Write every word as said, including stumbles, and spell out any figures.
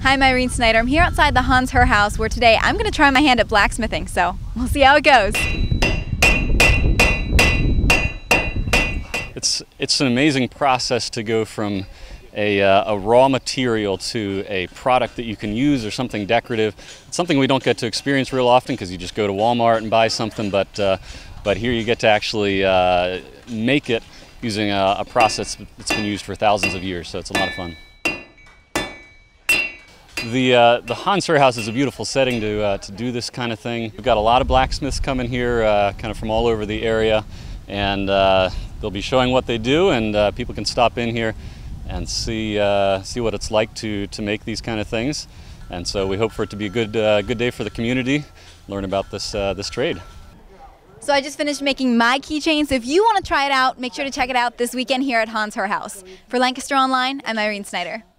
Hi, I'm Irene Snyder. I'm here outside the Hans Herr house where today I'm going to try my hand at blacksmithing, so we'll see how it goes. It's, it's an amazing process to go from a, uh, a raw material to a product that you can use or something decorative. It's something we don't get to experience real often because you just go to Walmart and buy something, but, uh, but here you get to actually uh, make it using a, a process that's been used for thousands of years, so it's a lot of fun. The, uh, the Hans Herr house is a beautiful setting to, uh, to do this kind of thing. We've got a lot of blacksmiths coming here uh, kind of from all over the area, and uh, they'll be showing what they do, and uh, people can stop in here and see, uh, see what it's like to, to make these kind of things. And so we hope for it to be a good, uh, good day for the community, learn about this, uh, this trade. So I just finished making my keychain, so if you want to try it out, make sure to check it out this weekend here at Hans Herr house. For Lancaster Online, I'm Irene Snyder.